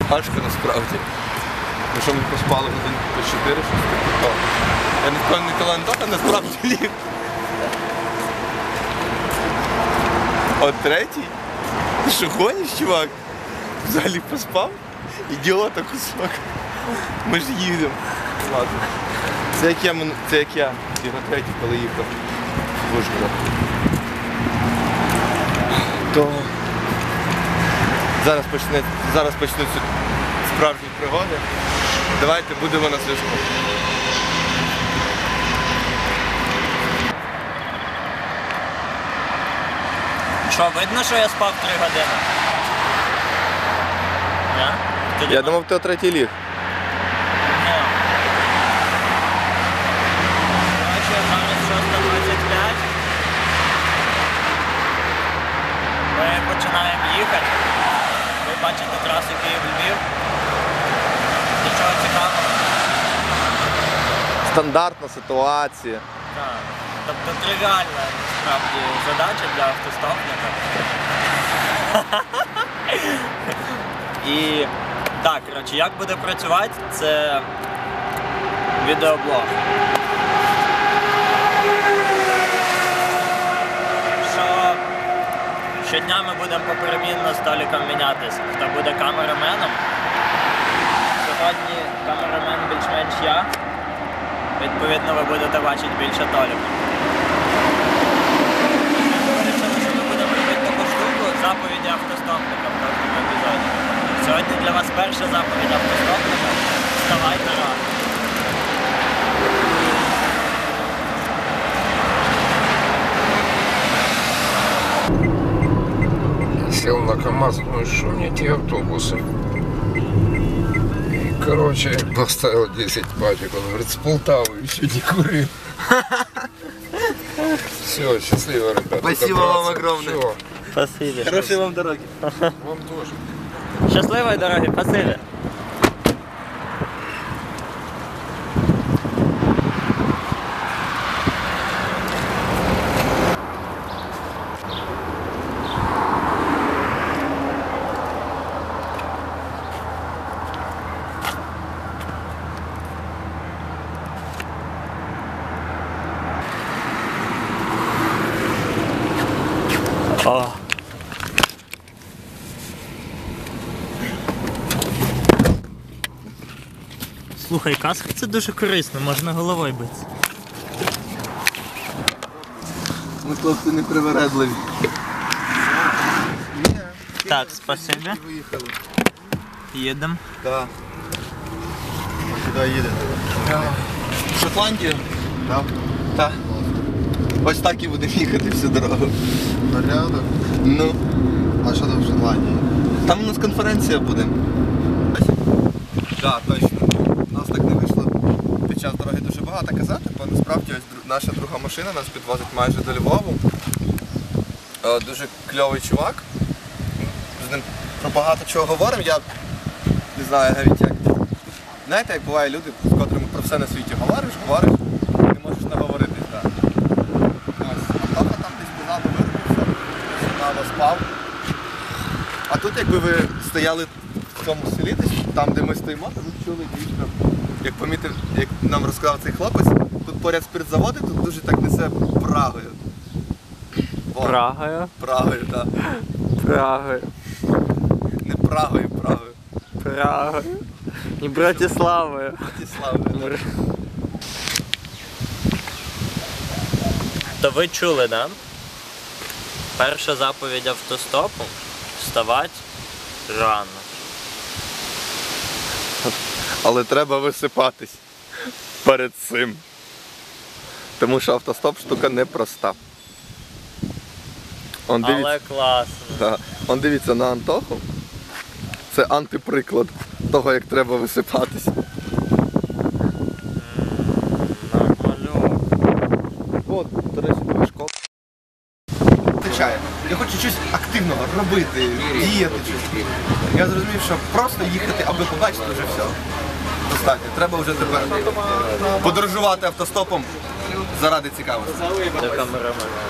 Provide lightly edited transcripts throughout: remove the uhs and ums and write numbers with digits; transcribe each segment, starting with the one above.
важко насправді. Тому що ми поспали годин по 4, щось таке. Я не впевнений талант, а насправді ліг. От третій? Ти що гониш, чувак? Взагалі поспав? Ідіота кусок. Ми ж їдемо. Ладно. Це як я. Його третій, коли їхав в Ужгород. То зараз почнуться справжні пригоди. Давайте будемо на зв'язку. Що, видно, що я спав 3 години? Ні? Я думав, ти о третій ліг. Ні. Коротше, зараз 6:25. Ми починаємо їхати. Ви бачите трасу Київ-Львів. Нічого цікавого. Стандартна ситуація. Так. Тобто тривіальна, насправді, задача для автостопника. І так, коротше, як буде працювати, це відеоблог. Що щодня ми будемо поперемінно з Толіком мінятися, хто буде камераменом. Сьогодні камерамен більш-менш я. Відповідно, ви будете бачити більше Толіка. Що ми будемо робити таку штуку, заповіді автостопника в кожному епізоді. Сьогодні для вас перша заповідь автостопника – вставайте рано. Сел на КамАЗ, ну что мне эти автобусы? Короче, поставил 10 пачек, он говорит, с Полтавы еще не курил. Все, счастливо, ребята. Спасибо вам огромное. Всё. Спасибі. Хорошої вам дороги. Вам тоже. Щасливої дороги, спасибі. О. Слухай, каска це дуже корисно, можна головою битися. Ми хлопці не привередливі. Так, спасибі. Виїхали. Їдемо. Так. Куди їдете? В Шотландію? Так. Так. Ось так і будемо їхати всю дорогу. Порядок. Ну. А що там в Шотландії? Там у нас конференція буде. Так, точно. У нас так не вийшло під час дороги дуже багато казати, бо насправді ось наша друга машина нас підвозить майже до Львову. Дуже кльовий чувак. З ним про багато чого говоримо. Я не знаю навіть як. Знаєте, як буває люди, з котрими про все на світі говориш, не можеш наговоритись. Так. Ось, Антоха там десь позаду вирубився, мало спав. А тут якби ви стояли в цьому селі, десь, там де ми стоїмо, то ви чули дійсно, як помітив, як нам розказав цей хлопець, тут поряд спиртзаводи, тут дуже так несе Прагою. О, Прагою? Прагою, так. Прагою. Не Прагою, Прагою. Прагою. І Братиславою. Братиславою. То ви чули, да? Перша заповідь автостопу – вставати рано. Але треба висипатись перед цим. Тому що автостоп штука непроста. Але класно. Да. Он дивіться на Антоху. Це антиприклад того, як треба висипатись. Нормально. От, до речі, твоя школа. Я хочу щось активного робити, діяти щось. Я зрозумів, що просто їхати, аби побачити вже все. Достатньо. Треба вже тепер подорожувати автостопом заради цікавості. До камерамена.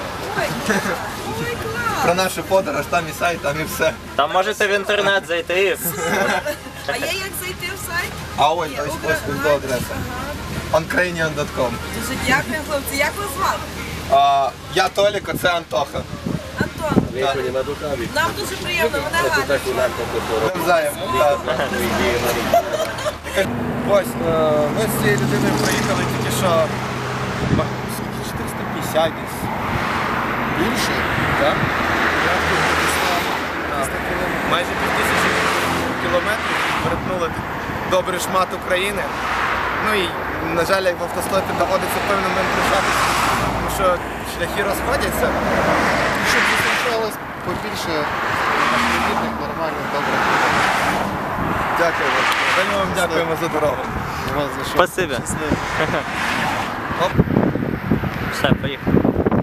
Про нашу подорож, там і сайт, там і все. Там можете в інтернет зайти. А є як зайти в сайт? А ось Є, ось до адреса. Ukrainian.com. Дуже дякую, хлопці. Як вас звати? Я Толік, а це Антоха. Антон. Нам дуже приємно, мене Галя. Навзаєм. Ось, ми з цією людиною проїхали тільки що 450 десь. Більше? Так? Я Майже 5000 кілометрів перетнули добрий шмат України. Ну і, на жаль, як в автостопі доводиться певним момент прощатися, тому що шляхи розходяться. щоб зустрічалось побільше автомобільних, нормальних, добрих людей. Дякую вам. Вельми вам дякуємо за дорогу. У вас за що? Спасибі. Щасливо. Оп. Все, поїхали.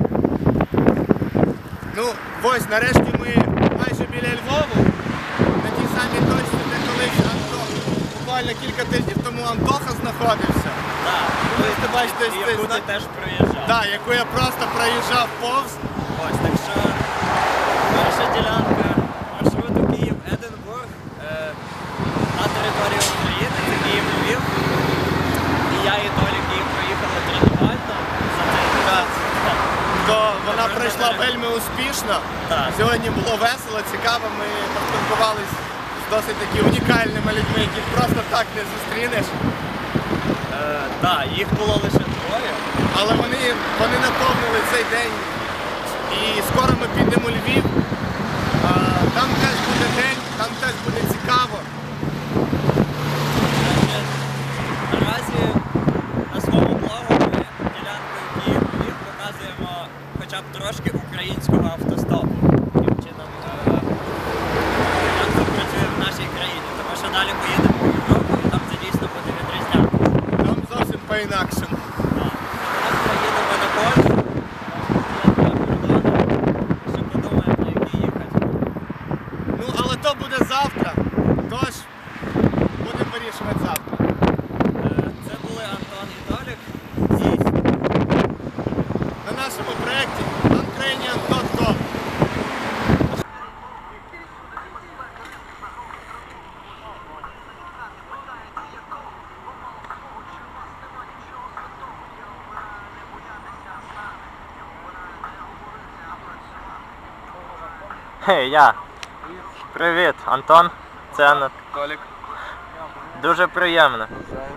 Ну, ось, нарешті ми майже біля Львову. На тій самій точці, де колись буквально кілька тижнів тому Антоха знаходився. Так, Ти бачите, ось яку ти цей теж проїжджав. Так, яку я просто проїжджав повз. Ось, так що перша ділянка маршруту Київ-Единбург на території України, це Київ-Львів. І я і Толік її проїхали тренувально за цей час. То вона пройшла вельми успішно. Так. Сьогодні було весело, цікаво. Ми поспілкувалися з досить таки унікальними людьми, яких просто так не зустрінеш. Так, їх було лише двоє. Але вони наповнили цей день. І скоро ми підемо у Львів. Там теж буде день, там теж буде цікаво. Наразі на своєму блогу ми ділянкою Київ-Львів показуємо хоча б трошки українського автостопу. Таким чином, як це працює в нашій країні. Тому що далі поїдемо в Європу і там це дійсно буде відрізнятися. Там зовсім по-інакшому. Зараз поїдемо на Польщу, ще подумаємо, на який їхати. Ну, але то буде завтра. Тож будемо вирішувати завтра. Це були Антон і Толік. На нашому проєкті Ukrainian.com. Хей, я. Привіт, Антон. Це Анна. Толік. Дуже приємно.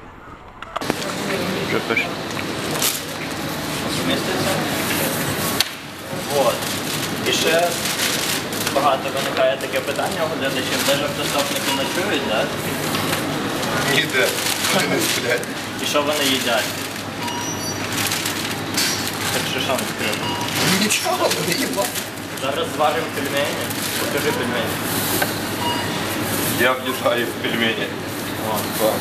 Що пише? Міститься? Вот. І ще багато виникає таке питання у глядачів, де ж автостопники ночують, так? Ніде. Вони не сплять. І що вони їдять? Так що що відкрито? Нічого, вони їбать. Зараз зваримо пельмені. Покажи пельмені. Я влітаю в пельмені. О.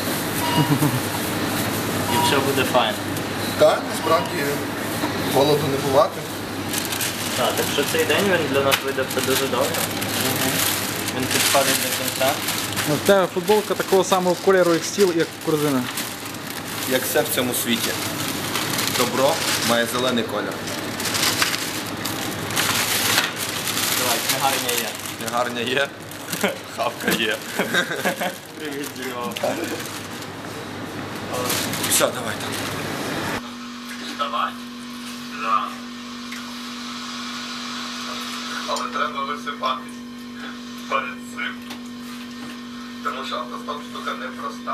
І все буде файно. Так, насправді голоду не бувати. Так, так що цей день він для нас видався дуже добре. Він підходить до кінця. В тебе футболка такого самого кольору, як стіл, як корзина. Як все в цьому світі. Добро має зелений колір. Давай, книгарня є. Гарня є, хавка є. Привіт, Діо. Все, давай там. Давай. Да. Але треба висипатись перед цим. Тому що автостоп штука непроста.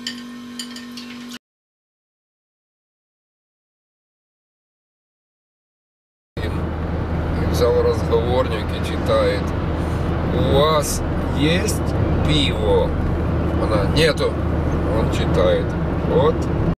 Взял разговорник и читает. У вас есть пиво? Она, нету. Он читает. Вот